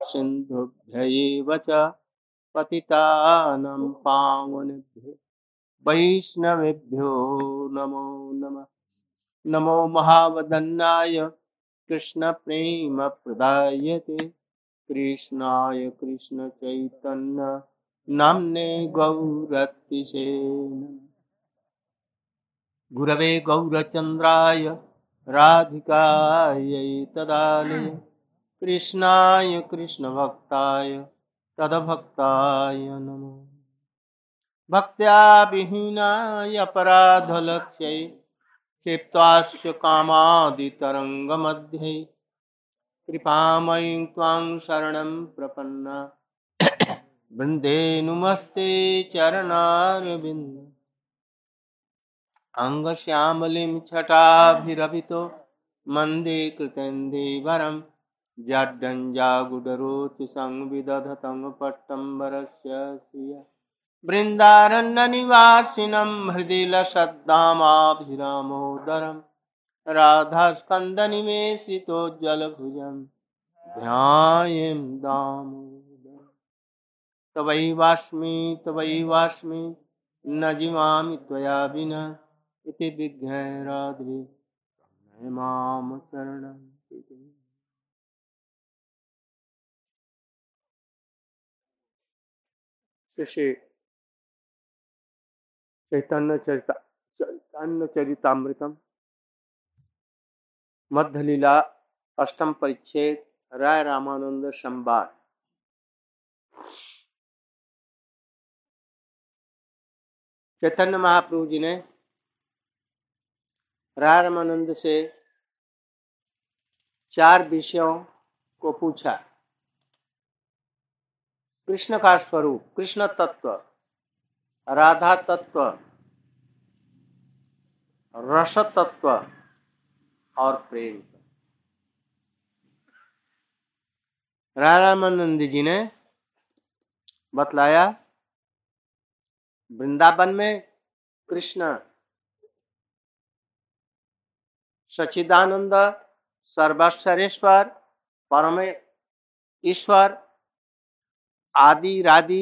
सिन्धुभ्यैव च पतितानां पावनेभ्यो वैष्णवेभ्यो नमो नमः। नमो महावदन्नाय कृष्णप्रेमप्रदायते कृष्णाय कृष्णचैतन्य नाम्ने गौरतिसे नमः। गुरवे गौरचन्द्राय राधिकायै तदालये कृष्णाय कृष्णभक्ताय तद्भक्ताय नमो। भक्त्या विहीनाय अपराधलक्ष्यै क्षिप्तास्य कामादितरङ्गमध्ये कृपामयीं त्वां शरणं प्रपन्ना वन्दे नुमस्ते चरणारविन्द। अङ्गश्यामलिं छटाभिरभितो मन्दे कृतेन्दीवरं जाड्डञ्जागुडरोति संविदधतं पट्टम्बरस्य श्रिया बृन्दारण्यनिवासिनं हृदि लसद्दामाभिरामोदरं राधास्कन्दनिमेषितोज्ज्वलभुजं ध्यायेन् दामोदरम्। तवैवास्मि न जीवामि त्वया विना इति विज्ञाय राधे माम शरणं प्रपद्ये। श्री चैतन्य चरितामृतम मध्य लीला अष्टम परिच्छेद राय रामानंद संवाद। चैतन्य महाप्रभु जी ने राय रामानंद से 4 विषयों को पूछा। कृष्ण का स्वरूप, कृष्ण तत्व, राधा तत्व, रस तत्व और प्रेम। राय रामानंद जी ने बतलाया वृंदावन में कृष्ण सच्चिदानंद सर्वश्रेष्ठवर परम ईश्वर आदि रादि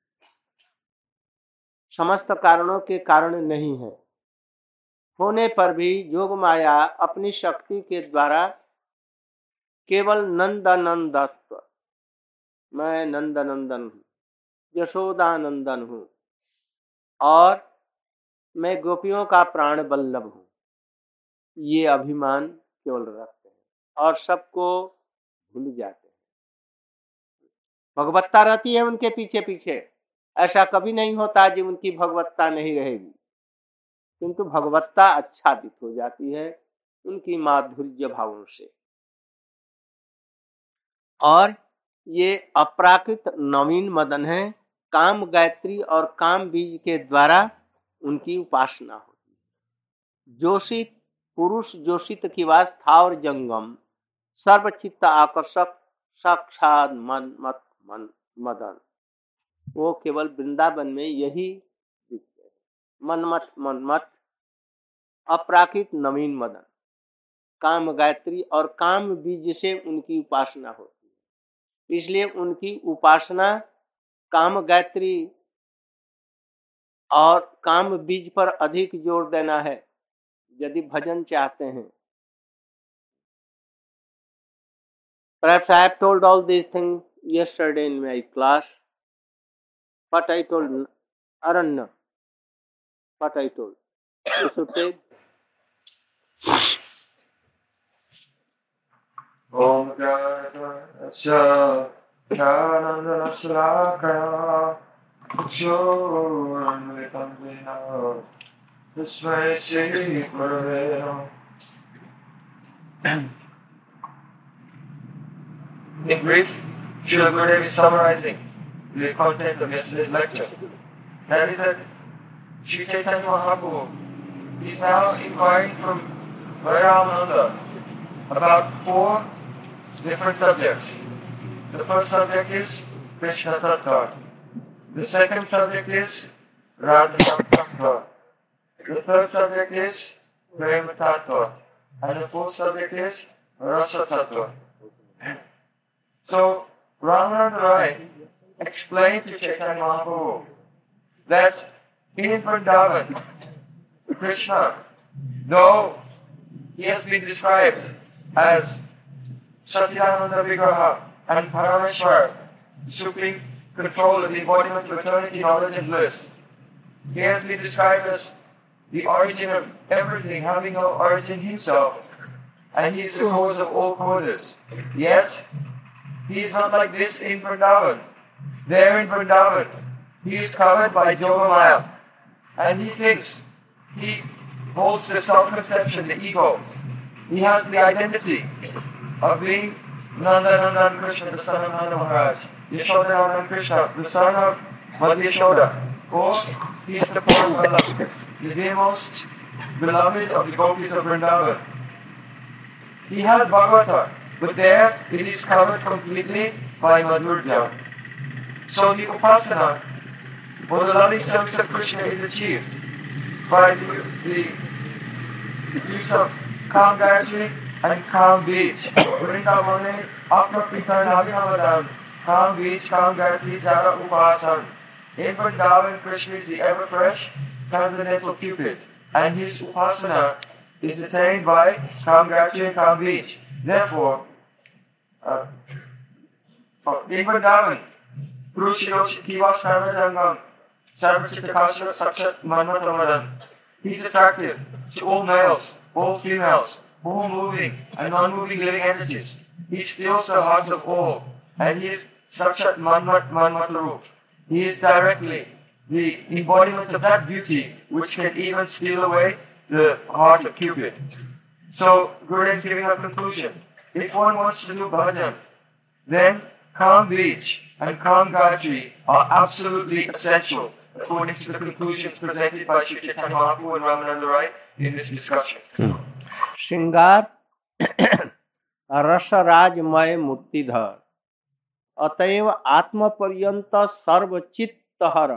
समस्त कारणों के कारण नहीं है, होने पर भी योग माया अपनी शक्ति के द्वारा केवल नंदनंदत्व, मैं नंदनंदन हूँ, यशोदानंदन हूँ और मैं गोपियों का प्राण बल्लभ हूँ, ये अभिमान केवल रखते हैं और सबको भूल जाते हैं। भगवत्ता रहती है उनके पीछे पीछे, ऐसा कभी नहीं होता जी उनकी भगवत्ता नहीं रहेगी, किंतु भगवत्ता आच्छादित हो जाती है उनकी माधुर्य भावों से। और ये अपराकृत नवीन मदन है, काम गायत्री और काम बीज के द्वारा उनकी उपासना होती है। जोशित पुरुष जोशित की वास स्थावर जंगम सर्वचित्त आकर्षक साक्षात मन मत मन मदन, वो केवल वृंदावन में यही दिखते हैं। मनमत मनमत अपराकृत नवीन मदन, काम गायत्री और काम बीज से उनकी उपासना होती है, इसलिए उनकी उपासना काम गायत्री और काम बीज पर अधिक जोर देना है यदि भजन चाहते हैं। Perhaps I have told all these things yesterday in my class, but I told Aranya, what I told. You should take. Om Jaya Jaya Salakaya Choranvitamvina Vismay Sri Gurave. In brief, Srila Gurudev is summarizing the content of yesterday's lecture. That is that Sri Chaitanya Mahaprabhu is now inquiring from Ramananda about 4 different subjects. The first subject is Krishna Tattva. The second subject is Radha Tattva. The third subject is Prema Tattva. And the fourth subject is Rasa Tattva. So, Ramananda Rai explained to Chaitanya Mahaprabhu that in Vrindavan, Krishna, though he has been described as Satchidananda Vigraha and Parameshwar, supreme control of the embodiment of eternity, knowledge and bliss, he has been described as the origin of everything, having no origin himself, and he is the cause of all causes. Yet, he is not like this in Vrindavan. There in Vrindavan, he is covered by Yogamaya, and he thinks, he holds the self-conception, the ego. He has the identity of being Nandanandan Krishna, the son of Nanda Maharaj, Yashodanandan Krishna, the son of Mother Yashoda, or he is the Param Vallabh, the dear most beloved of the gopis of Vrindavan. He has Bhagavata, but there it is covered completely by Madhurya. So the upasana, or the loving service of Krishna, is achieved by the use of Kam Gayatri and Kam Beach. Vrindavane, Apna Pitan Abhinavadam, Kam Beach, Kam Gayatri, Jara Upasan. In Vrindavan, Krishna is the ever fresh, transcendental Cupid, and his upasana is attained by Kam Gayatri and Kam Beach. Therefore, in Vrindavan, Purushiroshi Kiva Sarvajangam, Sarvachitakasana Sakshat Manmatamadan. He's attractive to all males, all females, all moving and non-moving living entities. He steals the hearts of all, and he is Sakshat Manmatarup. He is directly the embodiment of that beauty which can even steal away the heart of Cupid. So, Gurudev is giving a conclusion. If one wants to do bhajan, then Kam Beach and Kam Gayatri are absolutely essential, according to the conclusions presented by Sri Chaitanya Mahaprabhu and Ramananda Rai in this discussion. श्रृंगार रसराजमय मूर्तिधर अतएव आत्म पर्यंत सर्वचित्तहर।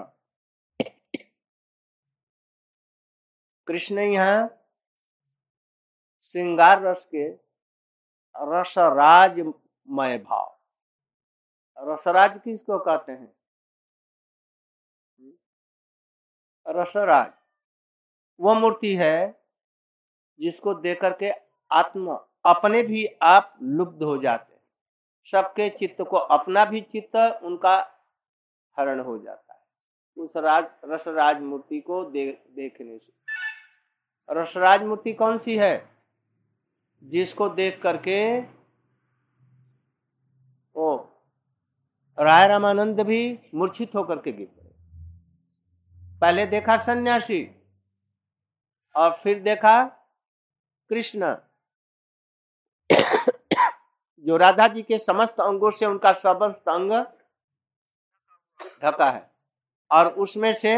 कृष्ण यहाँ श्रृंगार रस के रसराजमय भाव, रसराज किसको कहते हैं? रसराज वो मूर्ति है जिसको देख करके आत्मा अपने भी आप लुब्ध हो जाते हैं, सबके चित्त को अपना भी चित्त उनका हरण हो जाता है उस रसराज मूर्ति को देखने से। रसराज मूर्ति कौन सी है? जिसको देख करके ओ राय रामानंद भी मूर्छित होकर के गिर पड़े। पहले देखा सन्यासी और फिर देखा कृष्ण, जो राधा जी के समस्त अंगों से उनका समस्त अंग ढका है और उसमें से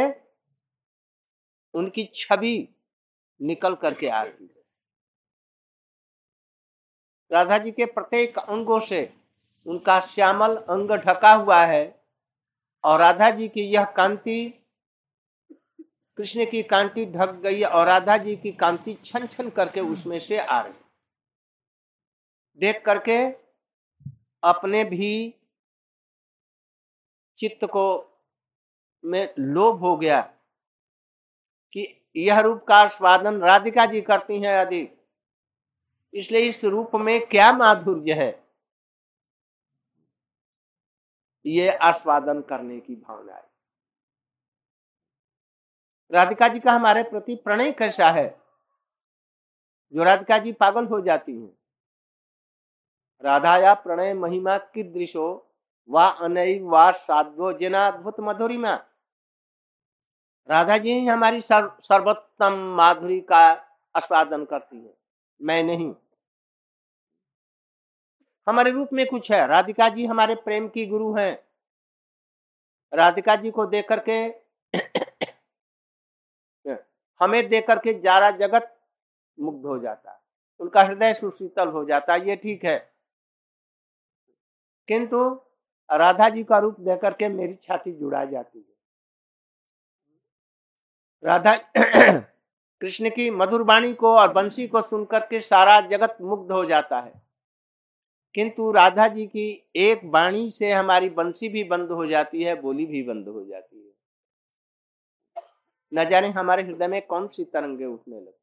उनकी छवि निकल करके आ रही है। राधा जी के प्रत्येक अंगों से उनका श्यामल अंग ढका हुआ है और राधा जी की यह कांति, कृष्ण की कांति ढक गई और राधा जी की कांति छन छन करके उसमें से आ रही। देख करके अपने भी चित्त को में लोभ हो गया कि यह रूप का आस्वादन राधिका जी करती हैं यदि, इसलिए इस रूप में क्या माधुर्य है, ये आस्वादन करने की भावना है। राधिका जी का हमारे प्रति प्रणय कैसा है, जो राधिका जी पागल हो जाती हैं। राधाया प्रणय महिमा कीदृशो वा अनैव वा साध्वो जनाद्भुत मधुरिमा। राधा जी ही हमारी सर्वोत्तम माधुरी का आस्वादन करती है, मैं नहीं। हमारे रूप में कुछ है, राधिका जी हमारे प्रेम की गुरु हैं। राधिका जी को देख करके हमें देख करके सारा जगत मुग्ध हो जाता है, उनका हृदय सुशीतल हो जाता है, ये ठीक है। किंतु राधा जी का रूप देख करके मेरी छाती जुड़ा जाती है। राधा कृष्ण की मधुर वाणी को और बंसी को सुनकर के सारा जगत मुग्ध हो जाता है। किंतु राधा जी की एक वाणी से हमारी बंसी भी बंद हो जाती है, बोली भी बंद हो जाती है। न जाने हमारे हृदय में कौन सी तरंगे उठने लगती।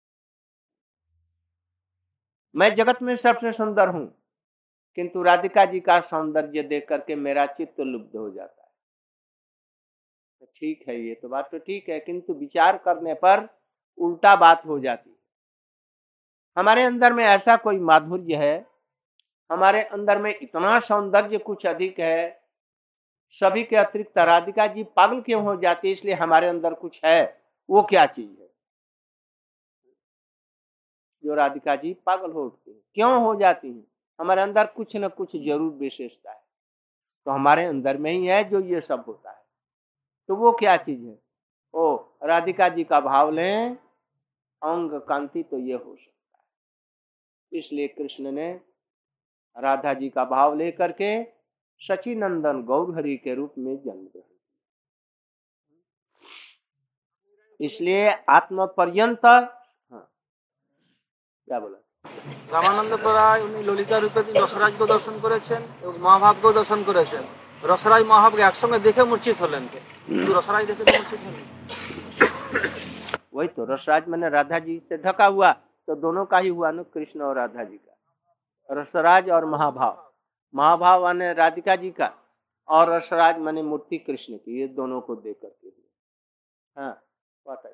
मैं जगत में सबसे सुंदर हूं, किंतु राधिका जी का सौंदर्य देख करके मेरा चित्त लुब्ध हो जाता है। तो ठीक है, ये तो बात तो ठीक है, किंतु विचार करने पर उल्टा बात हो जाती है। हमारे अंदर में ऐसा कोई माधुर्य है, हमारे अंदर में इतना सौंदर्य कुछ अधिक है, सभी के अतिरिक्त राधिका जी पागल क्यों हो जाती है? इसलिए हमारे अंदर कुछ है। वो क्या चीज है जो राधिका जी पागल हो उठती है? क्यों हो जाती है? हमारे अंदर कुछ न कुछ जरूर विशेषता है, तो हमारे अंदर में ही है जो ये सब होता है। तो वो क्या चीज है? ओ राधिका जी का भाव लें, अंग कांति, तो ये हो सकता है। इसलिए कृष्ण ने राधा जी का भाव लेकर के सचिनंदन गौरहरि के रूप में जन्म ग्रहण किया। इसलिए आत्म पर्यंत, हाँ क्या बोला? রামানন্দ রায় উনি ললিতা রূপে রসরাজকে দর্শন করেছেন এবং মহাভাবকেও দর্শন করেছেন। রসরাজ মহাভাবকে একসঙ্গে দেখে মূর্ছিত হলেন, কিন্তু রসরাজ দেখে তো মূর্ছিত হলেন। वही तो रसराज मैंने राधा जी से ढका हुआ, तो दोनों का ही हुआ ना, कृष्ण और राधा जी का। रसराज और महाभाव, महाभाव माने राधिका जी का, और रसराज माने मूर्ति कृष्ण की, ये दोनों को देख करके हुआ। हाँ बताइए।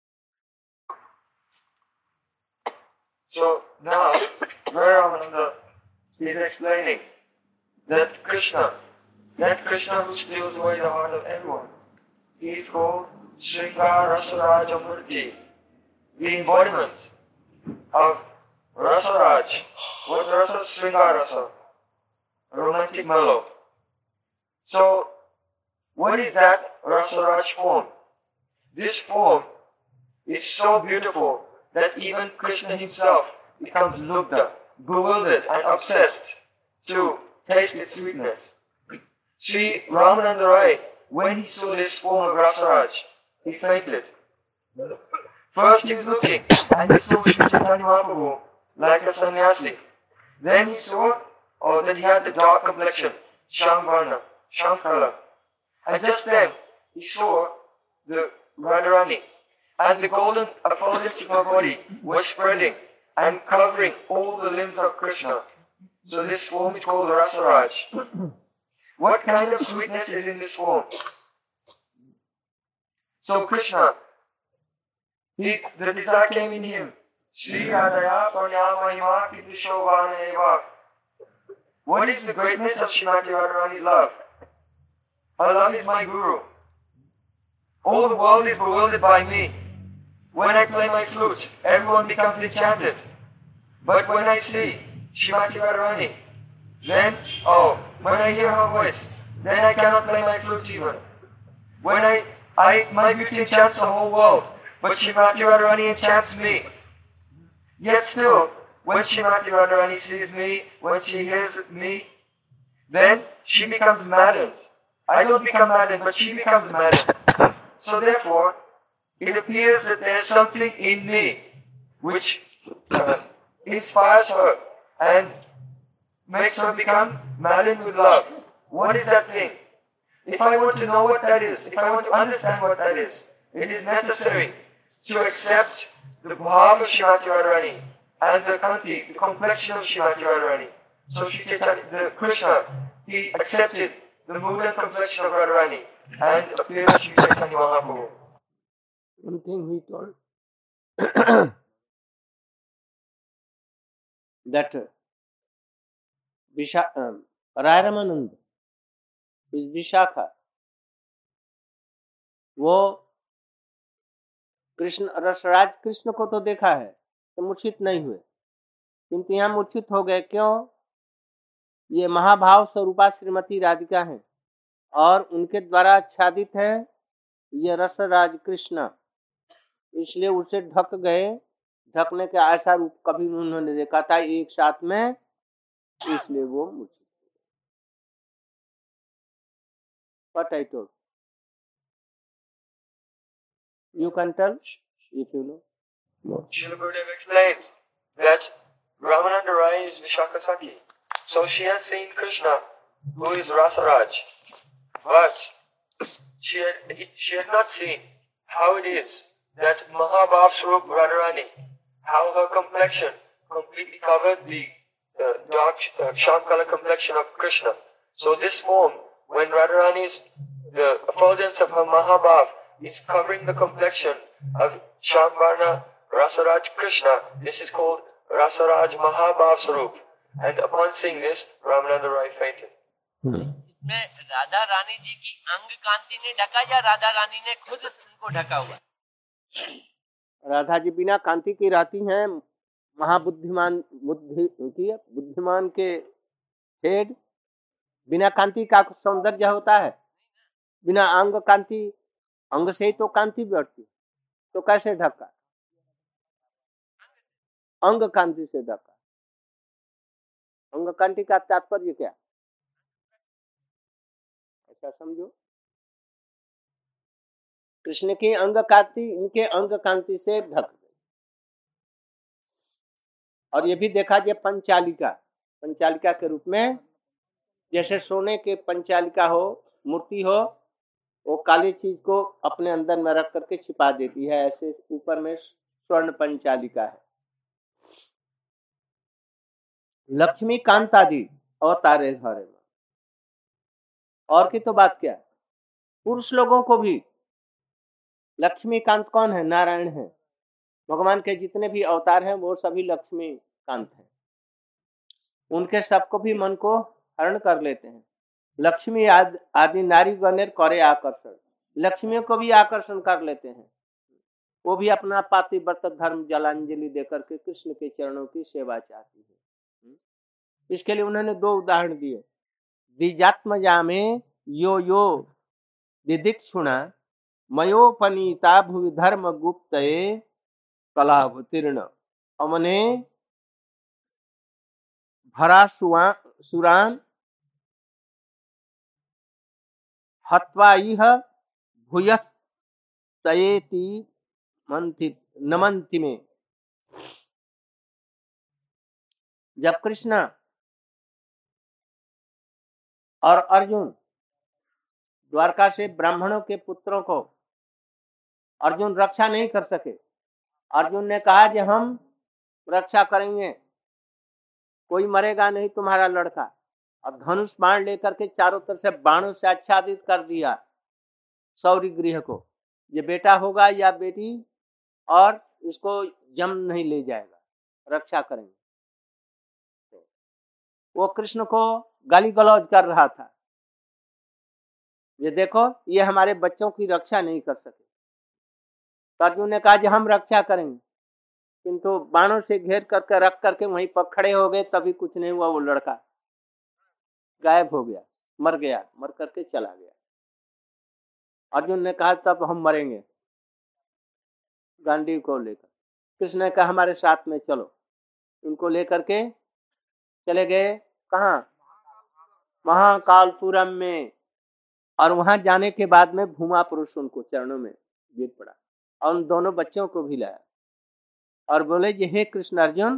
So now, Ramananda is explaining that Krishna who steals away the heart of everyone, he is called Sringara Rasaraja Murti, the embodiment of Rasaraj. What rasa? Sringara rasa, romantic mellow. So, what is that Rasaraj form? This form is so beautiful that even Krishna himself becomes lubda, bewildered and obsessed to taste its sweetness. Sri Ramananda Rai, when he saw this form of Rasaraj, he fainted. First he was looking and he saw Sri Chaitanya Mahaprabhu like a sannyasi. Then he saw that he had the dark complexion, Shamvarna, Shankala. And just then he saw the Radharani. And the golden effulgence of her body was spreading and covering all the limbs of Krishna. So this form is called Rasaraj. What kind of sweetness is in this form? So Krishna, the desire came in him. Sri Radhaya Parnyamahima Kidushovana Eva. What is the greatness of Srimati Radharani's love? Her love is my guru. All the world is bewildered by me. When I play my flute, everyone becomes enchanted. But when I see Srimati Radharani, then, when I hear her voice, then I cannot play my flute even. When my beauty enchants the whole world, but Srimati Radharani enchants me. Yet still, when Srimati Radharani sees me, when she hears me, then she becomes maddened. I don't become maddened, but she becomes maddened. So therefore, it appears that there is something in me which inspires her and makes her become maddened with love. What is that thing? If I want to know what that is, if I want to understand what that is, it is necessary to accept the bhav of Srimati Radharani and the kanti, the complexion of Srimati Radharani. So the Krishna, he accepted the mood and complexion of Radharani and appeared as Sri Chaitanya Mahaprabhu. One thing he told that Rai Ramanand is Vishakha. वो कृष्ण रसराज कृष्ण को तो देखा है तो मूर्छित नहीं हुए, किंतु यहाँ मूर्छित हो गए। क्यों? ये महाभाव स्वरूपा श्रीमती राधिका हैं और उनके द्वारा आच्छादित है ये रसराज कृष्ण, इसलिए उसे ढक गए। ढकने का ऐसा रूप कभी उन्होंने देखा था एक साथ में, इसलिए वो मूर्छित। What I told you can tell if you know. Srila Gurudev explained that Ramananda Rai is Vishakha Sati. So she has seen Krishna, who is Rasaraj, but she had not seen how it is that Mahabhav Swarup Radharani, how her complexion completely covered the dark sharp color complexion of Krishna. So this form, when Radharani's, the effulgence of her Mahabhav is covering the complexion of Shamvarna Rasaraj Krishna, this is called Rasaraj Mahabhav Swarup. And upon seeing this, Ramananda Rai fainted. इसमें राधा रानी जी की अंग कांति ने ढका या राधा रानी ने खुद उनको ढका हुआ? राधा जी बिना कांति की रहती हैं, महाबुद्धिमान बुद्धिमान के हेड। बिना कांति का सौंदर्य होता है? बिना अंग कांति, अंग से ही तो कांति बढ़ती, तो कैसे ढका? अंग कांति से ढका। अंग कांति का तात्पर्य क्या? ऐसा समझो, कृष्ण की अंग कांति इनके अंग कांति से ढक गई। और ये भी देखा जाए पंचालिका, पंचालिका के रूप में, जैसे सोने के पंचालिका हो, मूर्ति हो, वो काली चीज को अपने अंदर में रख करके छिपा देती है, ऐसे ऊपर में स्वर्ण पंचालिका है। लक्ष्मी कांतादि अवतारे धरे में, और की तो बात क्या, पुरुष लोगों को भी लक्ष्मीकांत कौन है? नारायण है। भगवान के जितने भी अवतार हैं वो सभी लक्ष्मीकांत हैं। उनके सबको भी मन को हरण कर लेते हैं। लक्ष्मी आदि नारी गणेर करे आकर्षण, लक्ष्मियों को भी आकर्षण कर लेते हैं। वो भी अपना पातिव्रत धर्म जलांजलि देकर के कृष्ण के चरणों की सेवा चाहती है। इसके लिए उन्होंने दो उदाहरण दिए। द्विजात्मजा में यो यो दिदिक्षुणा मयोपनीता भुवि धर्म गुप्तये कलावतीर्ण अमने भरा सुरान हत्वा इह भूयस्तयेति नमन्ति में। जब कृष्ण और अर्जुन द्वारका से ब्राह्मणों के पुत्रों को अर्जुन रक्षा नहीं कर सके, अर्जुन ने कहा कि हम रक्षा करेंगे, कोई मरेगा नहीं तुम्हारा लड़का, और धनुष बाण लेकर के चारों तरफ से बाणों से आच्छादित कर दिया सौरी गृह को, ये बेटा होगा या बेटी, और इसको जम नहीं ले जाएगा, रक्षा करेंगे। वो कृष्ण को गाली गलौज कर रहा था, ये देखो ये हमारे बच्चों की रक्षा नहीं कर सके। तो अर्जुन ने कहा कि हम रक्षा करेंगे, किंतु बाणों से घेर करके रख करके वहीं पर खड़े हो गए, तभी कुछ नहीं हुआ। वो लड़का गायब हो गया, मर गया, मर करके चला गया। अर्जुन ने कहा तब हम मरेंगे गांडीव को लेकर। कृष्ण ने कहा हमारे साथ में चलो। उनको लेकर के चले गए कहाँ? महाकालपुरम में। और वहां जाने के बाद में भूमा पुरुष उनको चरणों में गिर पड़ा और उन दोनों बच्चों को भी लाया और बोले जी हे कृष्ण अर्जुन,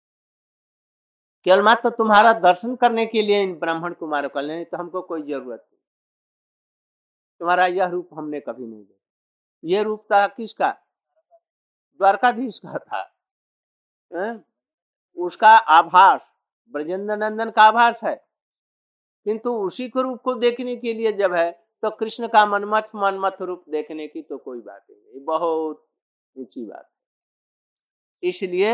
केवल मात्र तुम्हारा दर्शन करने के लिए इन ब्राह्मण कुमारों का, नहीं तो हमको कोई जरूरत नहीं। तुम्हारा यह रूप हमने कभी नहीं देखा। ये रूप था किसका? द्वारकाधीश का था। उसका आभास ब्रजेंद्र नंदन का आभास है, किंतु उसी के रूप को देखने के लिए जब है तो कृष्ण का मनमथ रूप देखने की तो कोई बात नहीं, बहुत ऊंची बात है। इसलिए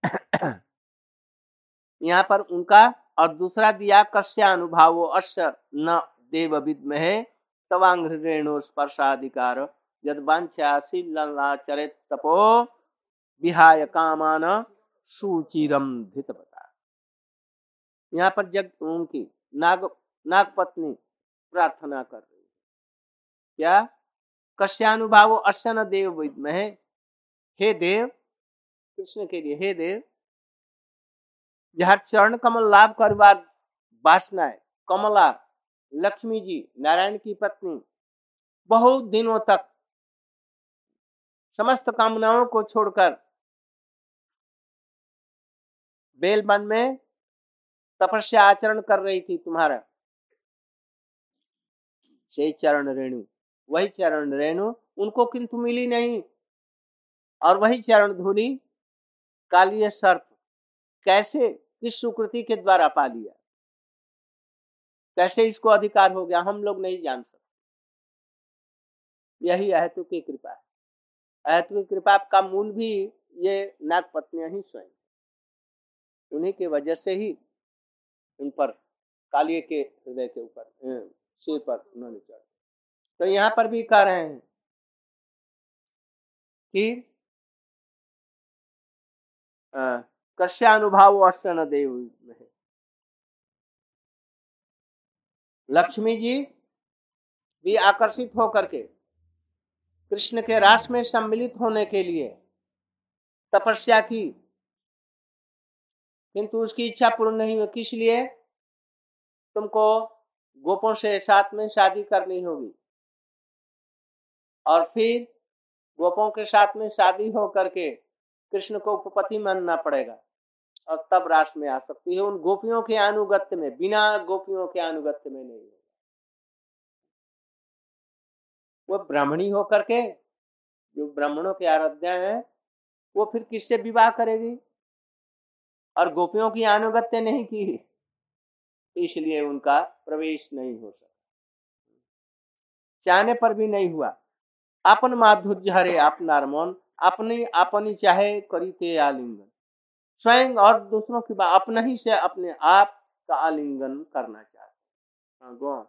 यहाँ पर उनका और दूसरा दिया कस्या अनुभावो अस्य न देव विद्महे तवांग रेणु स्पर्शाधिकार यद वांछाशीलचरित तपो विहाय कामान सुचिरम धित बता। यहाँ पर जग उनकी नाग पत्नी प्रार्थना कर रही है क्या? कस्यानुभावो अस्य न देव विद्महे, हे देव, कृष्ण के लिए हे देव, जहाँ चरण कमल लाभ करवार वासना है। कमला लक्ष्मी जी नारायण की पत्नी बहुत दिनों तक समस्त कामनाओं को छोड़कर बेल वन में तपस्या आचरण कर रही थी तुम्हारा, से चरण रेणु, वही चरण रेणु उनको किंतु मिली नहीं। और वही चरण धूलि कालिय सर्प कैसे, किस सुकृति के द्वारा पा लिया, कैसे इसको अधिकार हो गया, हम लोग नहीं जान सकते। यही अहेतु की कृपा है। अहेतु की कृपा का मूल भी ये नागपत्नियां ही स्वयं, उन्हीं के वजह से ही इन पर कालिय के हृदय के ऊपर सिर पर उन्होंने चढ़। तो यहाँ पर भी कह रहे हैं कि कस्यानुभाव अर्शन देव में, लक्ष्मी जी भी आकर्षित होकर के कृष्ण के रास में सम्मिलित होने के लिए तपस्या की, किंतु उसकी इच्छा पूर्ण नहीं हुई। किस लिए? तुमको गोपों से साथ में शादी करनी होगी और फिर गोपों के साथ में शादी हो करके कृष्ण को उपपति मानना पड़ेगा और तब रास में आ सकती है। उन गोपियों के अनुगत्य में, बिना गोपियों के अनुगत्य में नहीं होगा। वो ब्राह्मणी हो करके, जो ब्राह्मणों के आराध्या है, वो फिर किससे विवाह करेगी? और गोपियों की अनुगत्य नहीं की, इसलिए उनका प्रवेश नहीं हो सका, चाहने पर भी नहीं हुआ। अपन माधुर्य हरे अपनार मन, अपनी अपनी चाहे करीते आलिंगन, स्वयं और दूसरों की बात अपना ही से अपने आप का आलिंगन करना चाहते।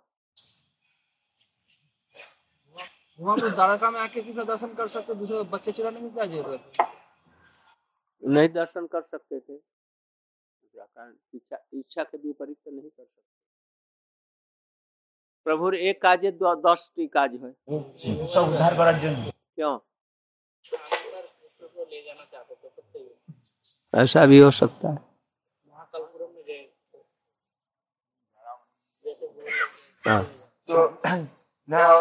वहाँ पे द्वारका में आके किसी दर्शन कर सकते, दूसरे बच्चे चुराने में क्या जरूरत है? नहीं दर्शन कर सकते थे, इच्छा के विपरीत तो नहीं कर सकते। प्रभु एक काज 10टी काज है, सब उद्धार करार जन्य। क्यों? ऐसा भी हो सकता है। So now,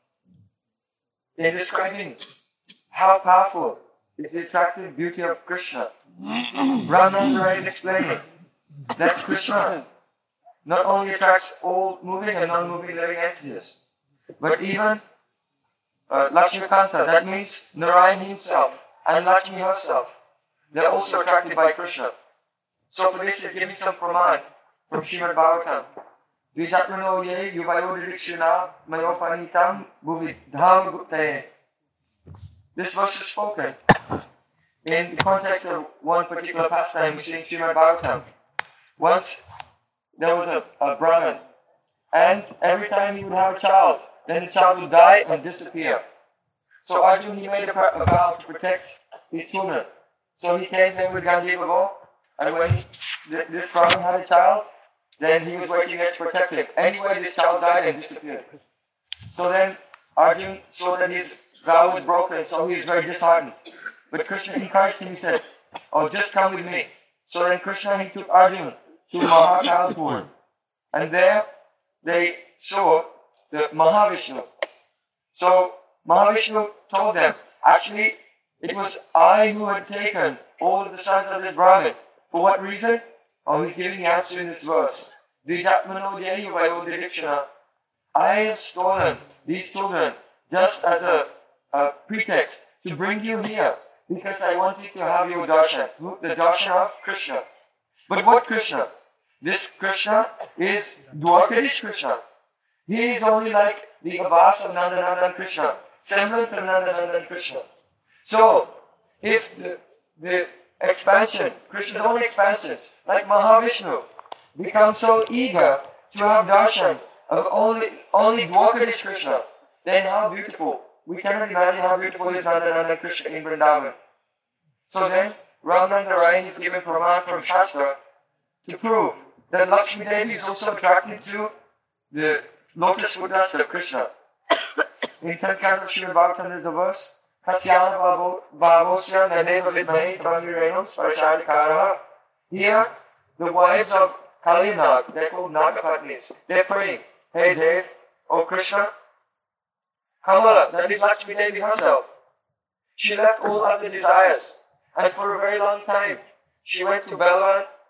in describing how powerful is the attractive beauty of Krishna, Brahmanandara is explaining that Krishna not only attracts all moving and non-moving living entities, but even Lakshmikanta, that means Narayan himself and Lakshmi herself, they're also attracted by Krishna. So for this, he's giving some praman from Srimad Bhagavatam. Vijatmano ye yuvayodidikshina mayopanitam buvidham guptaye. This verse is spoken in the context of one particular pastime we see in Srimad Bhagavatam. Once there was a Brahmin, and every time he would have a child, then the child would die and disappear. So Arjuna, he made a vow to protect his children. So he came there with Gandhiva, and when this Brahmin had a child, then he was waiting as protective. Anyway, this child died and disappeared. So then Arjuna saw that his vow was broken, so he was very disheartened. But Krishna encouraged him, he said, "Oh, just come with me." So then Krishna, he took Arjuna to Mahakalpur, and there they saw the Mahavishnu. So Mahavishnu told them, actually, it was I who had taken all of the sons of this Brahmin. For what reason? Oh, he's giving the answer in this verse. I have stolen these children just as a pretext to bring you here, because I want you to have your darshan, the darshan of Krishna. But what Krishna? This Krishna is Dwarkadish Krishna. He is only like the Abbas of Nandanandan Krishna, semblance of Nandanandan Krishna. So, if the expansion, Krishna's own expansions, like Mahavishnu, become so eager to have darshan of only Dwarkadish Krishna, then how beautiful. We cannot imagine how beautiful is Nandanandan Krishna in Vrindavan. So then, Ramanandarayan is given praman from Shastra to prove that Lakshmi Devi is also attracted to the lotus foot dust of Krishna. In 10th canto of Srimad Bhagavatam there's a verse, Kasyana Bhavosya Naneva Vidmahe Tabangirenam Sparshadikaraha. Here, the wives of Kalinag, they're called Nagapatnis, they're praying, "Hey Dev, O Krishna, Kamala, that is Lakshmi Devi herself, she left all other desires, and for a very long time, she went to Balavan,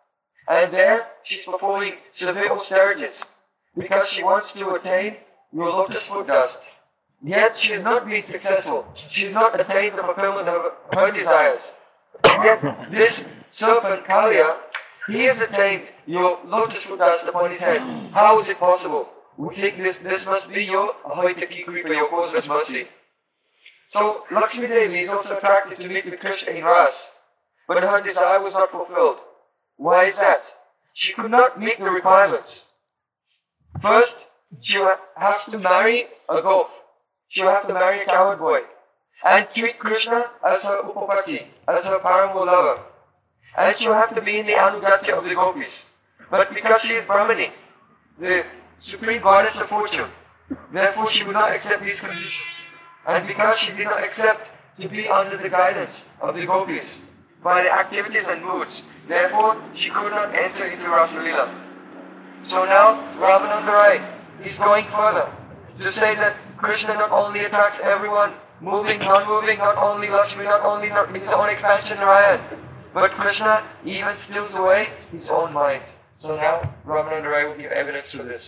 And there she's performing severe austerities because she wants to attain your lotus foot dust. Yet she has not been successful. She has not attained the fulfillment of her desires. Yet this serpent Kalia, he has attained your lotus foot dust upon his head. How is it possible? We think this must be your Ahoitaki Kripa, your causeless mercy. So Lakshmi Devi is also attracted to meet with Krishna in Ras, but her desire was not fulfilled. Why is that? She could not meet the requirements. First, she will have to marry a gop. She will have to marry a cowherd boy and treat Krishna as her upapati, as her paramour lover. And she will have to be in the anugatya of the gopis. But because she is Brahmani, the supreme goddess of fortune, therefore she would not accept these conditions. And because she did not accept to be under the guidance of the gopis by the activities and moods, therefore she could not enter into Rasalila. So now Ravanandarai is going further to say that Krishna not only attracts everyone, moving, non-moving, not only Lakshmi, not only his own expansion Narayan, but Krishna even steals away his own mind. So now Ravanandarai will give evidence to this.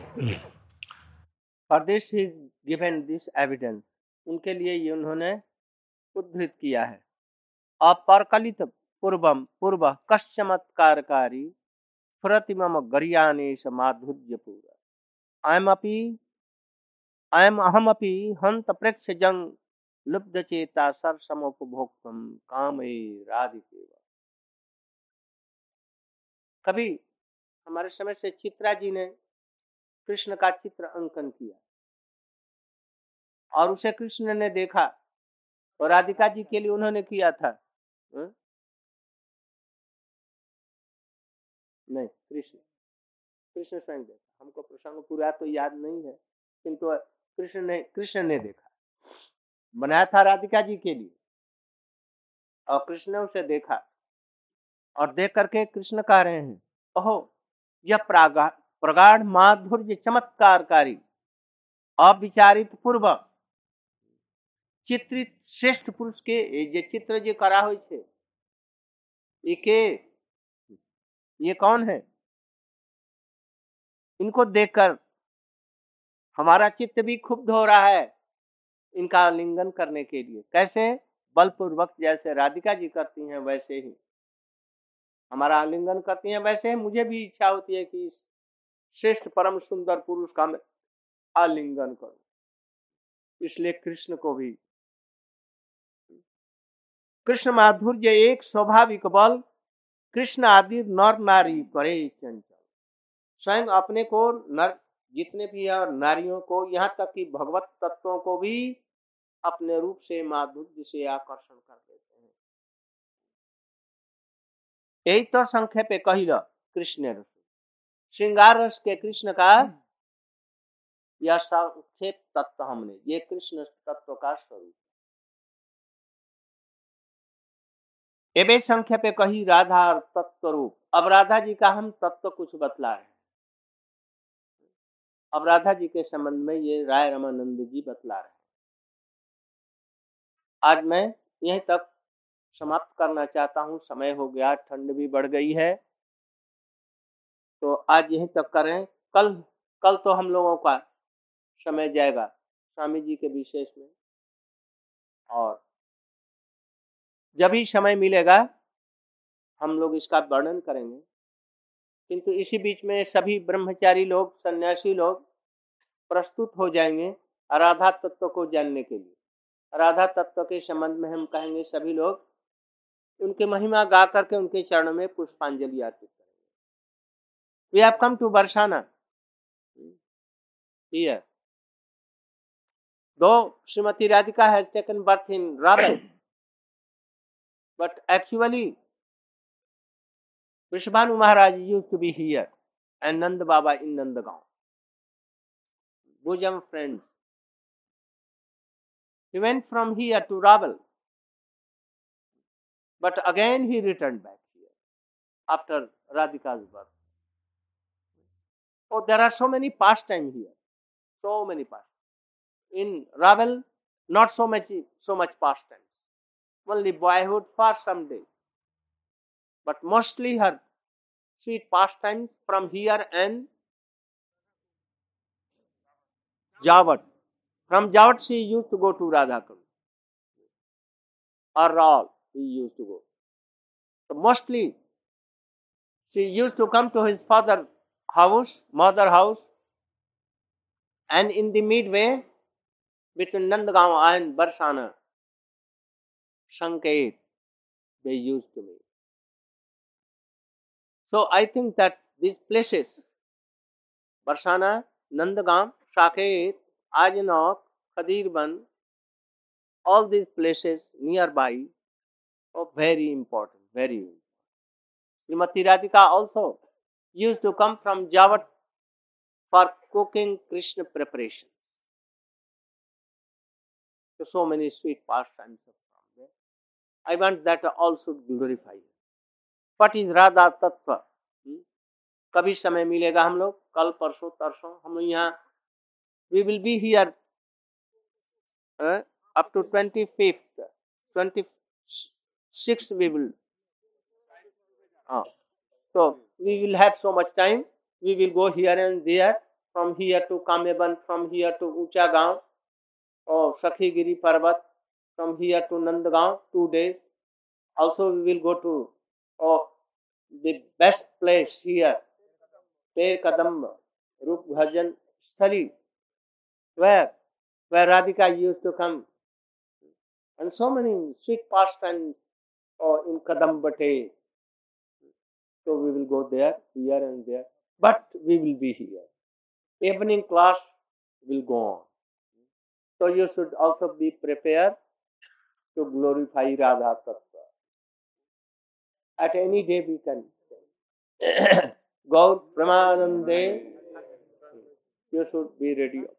For this he is given this evidence. उनके लिए ये उन्होंने उद्धृत किया है। अपरकलित पूर्व कश्चमत्कारकारी प्रतिमम गरियानेश माधुर्यपूर अहमपि हंत प्रेक्ष जंग लुब्ध चेता सरसमोपभोक्तम कामे राधिके। कभी हमारे समय से चित्रा जी ने कृष्ण का चित्र अंकन किया और उसे कृष्ण ने देखा और राधिका जी के लिए उन्होंने किया था। नहीं, कृष्ण स्वयं देखा। हमको प्रसंग पूरा तो याद नहीं है, किंतु कृष्ण ने देखा, बनाया था राधिका जी के लिए और कृष्ण ने उसे देखा और देख करके कृष्ण कह रहे हैं, ओहो यह प्रगाढ़ माधुर्य चमत्कारकारी अविचारित पूर्व चित्रित श्रेष्ठ पुरुष के जे चित्र जे करा हुई छे ये कौन है? इनको देखकर हमारा चित्त भी क्षुब्ध हो रहा है इनका आलिंगन करने के लिए। कैसे? बलपूर्वक, जैसे राधिका जी करती हैं वैसे ही हमारा आलिंगन करती हैं, वैसे मुझे भी इच्छा होती है कि इस श्रेष्ठ परम सुंदर पुरुष का मैं आलिंगन करूं। इसलिए कृष्ण को भी कृष्ण माधुर्य एक स्वाभाविक बल कृष्ण आदि नर नारी करे चंचल। स्वयं अपने को नर जितने भी है और नारियों को, यहाँ तक कि भगवत तत्वों को भी अपने रूप से माधुर्य से आकर्षण कर देते हैं। यही तो संक्षेप कहिल कृष्ण रस, श्रृंगार रस के कृष्ण का यह संक्षेप तत्व हमने, ये कृष्ण तत्व का स्वरूप। एवं संक्षेप कही राधा और तत्व रूप। अब राधा जी का हम तत्व कुछ बतला रहे हैं। अब राधा जी के संबंध में ये राय रामानंद जी बतला रहे हैं। आज मैं यहीं तक समाप्त करना चाहता हूँ, समय हो गया, ठंड भी बढ़ गई है, तो आज यहीं तक करें। कल तो हम लोगों का समय जाएगा स्वामी जी के विशेष में, और जब ही समय मिलेगा हम लोग इसका वर्णन करेंगे। किंतु इसी बीच में सभी ब्रह्मचारी लोग, सन्यासी लोग प्रस्तुत हो जाएंगे राधा तत्व को जानने के लिए। राधा तत्व के संबंध में हम कहेंगे, सभी लोग उनके महिमा गा करके उनके चरणों में पुष्पांजलि अर्पित करेंगे। We have come to Barsana here. Though Srimati Radhika has taken birth in Raval, but actually Vrishabhanu Maharaj used to be here and Nanda Baba in Nandagaon. Bosom friends. He went from here to Raval, but again he returned back here after Radhika's birth. Oh, there are so many pastimes here, so many pastimes. In Raval, not so much pastime. Only boyhood for some days, but mostly her sweet pastimes from here and Jawat. From Jawat she used to go to Radhakund. Or Raul he used to go. So mostly she used to come to his father house, mother house, and in the midway between Nandgaon and Barsana, Sanket, they used to meet. So I think that these places, Barsana, Nandgaon, Saket, Ajnok, Khadirban, all these places nearby are very important, very important. Srimati Radhika also used to come from Jawat for cooking Krishna preparations. So many sweet pastimes are from there. I want that all should glorify Him. What is Radha Tattva? कभी समय मिलेगा हम लोग कल परसों तरसों हम यहाँ we will be here up to 25th 26th we will so we will have so much time. We will go here and there, from here to Kameban, from here to Ucha Gaon or Sakhigiri Parvat, from here to Nandgaon 2 days. Also we will go to the best place here, Per Kadamba, Rup Bhajan Sthali, where Radhika used to come. And so many sweet pastimes in Kadambate. So we will go there, here and there. But we will be here. Evening class will go on. So you should also be prepared to glorify Radha Tattva. At any day we can say. Gaur Pramanande, you should be ready.